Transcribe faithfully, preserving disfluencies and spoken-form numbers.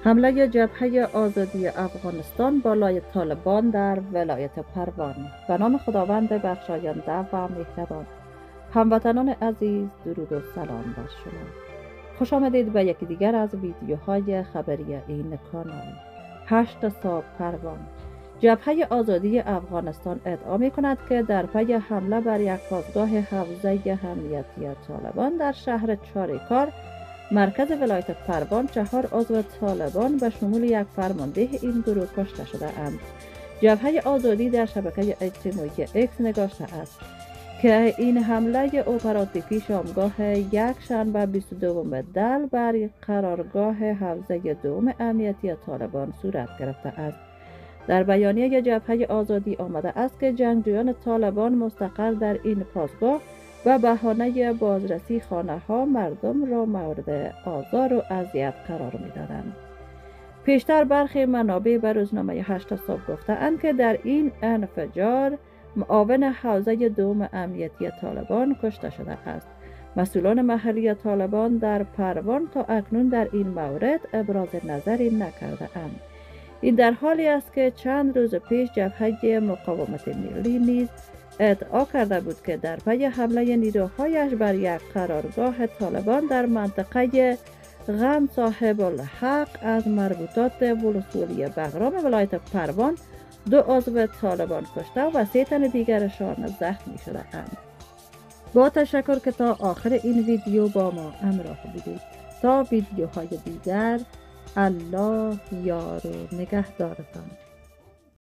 حمله جبهه آزادی افغانستان بالای طالبان در ولایت پروان. به نام خداوند بخشاینده و مهربان. هموطنان عزیز، درود و سلام بر شما. خوش آمدید به یکی دیگر از ویدیوهای خبری این کانال. هشت صبح پروان. جبهه آزادی افغانستان ادعا می کند که در پی حمله بر یک پاسگاه حوزه امنیتی طالبان در شهر چاریکار مرکز ولایت پروان چهار عضو طالبان به شمول یک فرمانده این گروه کشته شده اند. جبهه آزادی در شبکه اجتماعی اکس نگاشته است که این حمله اپراتیفی شامگاه یک شنبه بیست و دوم دل بر قرارگاه حوزه دوم امنیتی طالبان صورت گرفته است. در بیانیه جبهه آزادی آمده است که جنگجویان طالبان مستقر در این پاسگاه و بهانه بازرسی خانه ها مردم را مورد آزار و اذیت قرار می دادند. پیشتر برخی منابع به روزنامه هشت صبح گفتند که در این انفجار معاون حوزه دوم امنیتی طالبان کشته شده است. مسئولان محلی طالبان در پروان تا اکنون در این مورد ابراز نظری نکرده اند. این در حالی است که چند روز پیش جبهه مقاومت ملی نیز ادعا کرده بود که در پی حمله نیروهایش بر یک قرارگاه طالبان در منطقه غم صاحب الحق از مربوطات ولسوالی بغرام ولایت پروان دو عضو طالبان کشته و سه تن دیگرشان زخمی شده اند. با تشکر که تا آخر این ویدیو با ما همراه بودید. تا ویدیوهای دیگر، الله یار و نگهدارتان.